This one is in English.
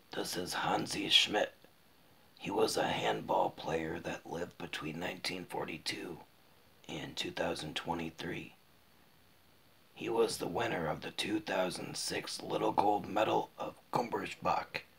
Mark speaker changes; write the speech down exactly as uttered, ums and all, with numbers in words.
Speaker 1: This is Hansi Schmidt. He was a handball player that lived between nineteen forty-two and two thousand twenty-three. He was the winner of the two thousand six Little Gold Medal of Gummersbach